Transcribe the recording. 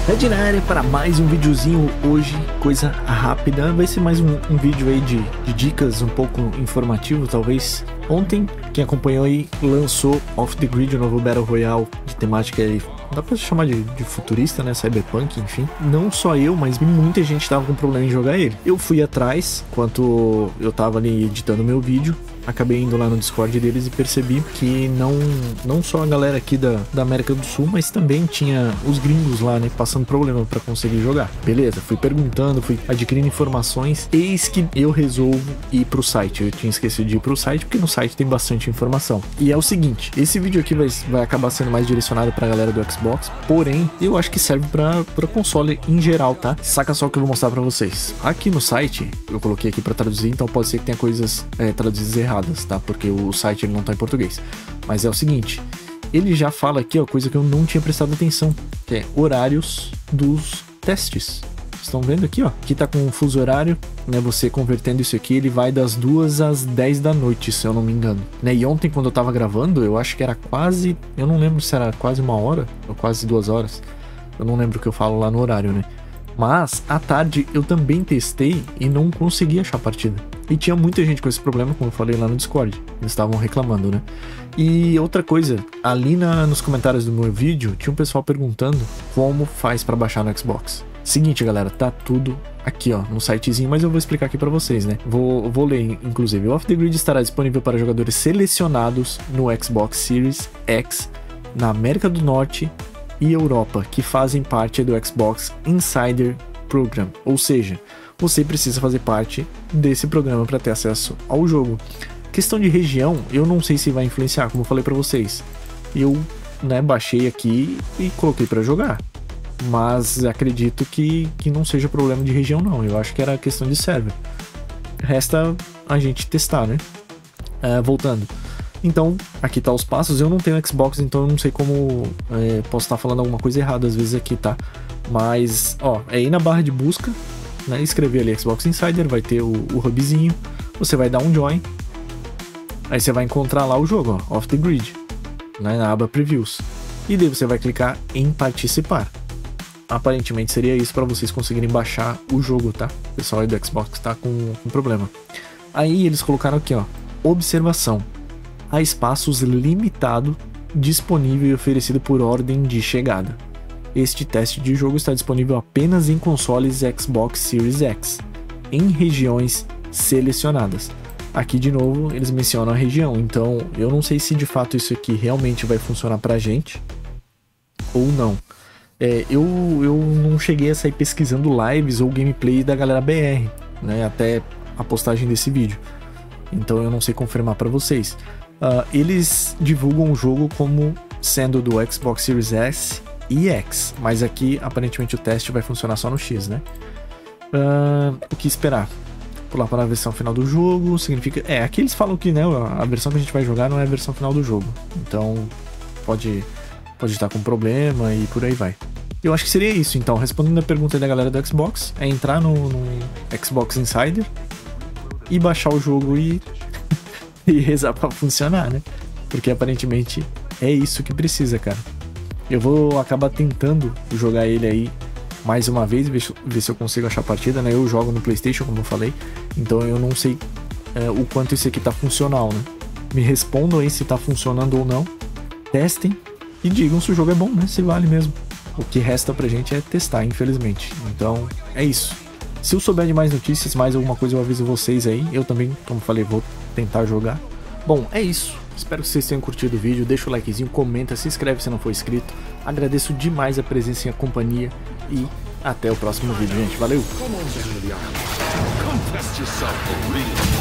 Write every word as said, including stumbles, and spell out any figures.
Red na área para mais um videozinho hoje, coisa rápida, vai ser mais um, um vídeo aí de, de dicas, um pouco informativo talvez. Ontem, quem acompanhou aí, lançou Off the Grid, o novo Battle Royale de temática aí, dá pra chamar de, de futurista, né, cyberpunk, enfim. Não só eu, mas muita gente tava com problema em jogar ele. Eu fui atrás, enquanto eu tava ali editando meu vídeo, acabei indo lá no Discord deles e percebi que não, não só a galera aqui da, da América do Sul, mas também tinha os gringos lá, né, passando problema pra conseguir jogar. Beleza, fui perguntando, fui adquirindo informações, eis que eu resolvo ir pro site. Eu tinha esquecido de ir pro site, porque no site tem bastante informação. E é o seguinte, esse vídeo aqui vai, vai acabar sendo mais direcionado pra galera do Xbox, porém, eu acho que serve pra, pra console em geral, tá? Saca só o que eu vou mostrar pra vocês. Aqui no site, eu coloquei aqui pra traduzir, então pode ser que tenha coisas é, traduzidas erradas, tá? Porque o site ele não tá em português. Mas é o seguinte, ele já fala aqui, ó, coisa que eu não tinha prestado atenção, que é horários dos testes. Estão vendo aqui, ó? Aqui tá com um fuso horário, né? Você convertendo isso aqui, ele vai das duas às dez da noite, se eu não me engano, né? E ontem, quando eu tava gravando, eu acho que era quase, eu não lembro se era quase uma hora ou quase duas horas. Eu não lembro o que eu falo lá no horário, né? Mas, à tarde, eu também testei e não consegui achar a partida. E tinha muita gente com esse problema, como eu falei lá no Discord. Eles estavam reclamando, né? E outra coisa, ali na, nos comentários do meu vídeo, tinha um pessoal perguntando como faz pra baixar no Xbox. Seguinte, galera, tá tudo aqui, ó, no sitezinho, mas eu vou explicar aqui pra vocês, né? Vou, vou ler, inclusive. O Off the Grid estará disponível para jogadores selecionados no Xbox Series X, na América do Norte e Europa, que fazem parte do Xbox Insider Program, ou seja, você precisa fazer parte desse programa para ter acesso ao jogo. Questão de região, eu não sei se vai influenciar, como eu falei para vocês. Eu, né, baixei aqui e coloquei para jogar, mas acredito que, que não seja problema de região não, eu acho que era questão de server. Resta a gente testar, né? É, voltando. Então, aqui tá os passos. Eu não tenho Xbox, então eu não sei como é, posso estar falando alguma coisa errada às vezes aqui, tá? Mas, ó, é ir na barra de busca, né? Escrever ali Xbox Insider, vai ter o, o hubzinho. Você vai dar um join. Aí você vai encontrar lá o jogo, ó, Off the Grid, né? Na aba Previews. E daí você vai clicar em participar. Aparentemente seria isso para vocês conseguirem baixar o jogo, tá? O pessoal aí do Xbox tá com, com problema. Aí eles colocaram aqui, ó, observação. Há espaços limitado disponível e oferecido por ordem de chegada. Este teste de jogo está disponível apenas em consoles Xbox Series X, em regiões selecionadas. Aqui de novo eles mencionam a região, então eu não sei se de fato isso aqui realmente vai funcionar pra gente ou não. É, eu, eu não cheguei a sair pesquisando lives ou gameplay da galera B R, né, até a postagem desse vídeo, então eu não sei confirmar pra vocês. Uh, eles divulgam o jogo como sendo do Xbox Series S e X, mas aqui aparentemente o teste vai funcionar só no X, né? Uh, o que esperar? Pular para a versão final do jogo significa... É, aqui eles falam que, né, a versão que a gente vai jogar não é a versão final do jogo, então pode, pode estar com problema e por aí vai. Eu acho que seria isso, então, respondendo a pergunta aí da galera do Xbox, é entrar no, no Xbox Insider e baixar o jogo e... e rezar pra funcionar, né? Porque aparentemente é isso que precisa, cara. Eu vou acabar tentando jogar ele aí mais uma vez, ver, ver se eu consigo achar a partida, né? Eu jogo no PlayStation, como eu falei, então eu não sei é, o quanto isso aqui tá funcional, né? Me respondam aí se tá funcionando ou não, testem e digam se o jogo é bom, né? Se vale mesmo. O que resta pra gente é testar, infelizmente. Então, é isso. Se eu souber de mais notícias, mais alguma coisa eu aviso vocês aí. Eu também, como falei, vou tentar jogar. Bom, é isso. Espero que vocês tenham curtido o vídeo. Deixa o likezinho, comenta, se inscreve se não for inscrito. Agradeço demais a presença e a companhia. E até o próximo vídeo, gente. Valeu!